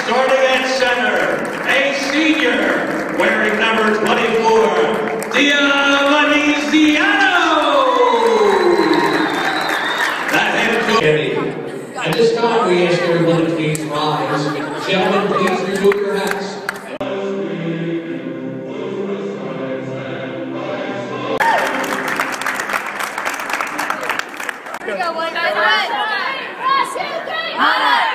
starting at center, a senior wearing number 24, Diamaniziano. At this time, we ask everyone to please rise. Gentlemen, please remove your hats. Here we go, Gwynedd.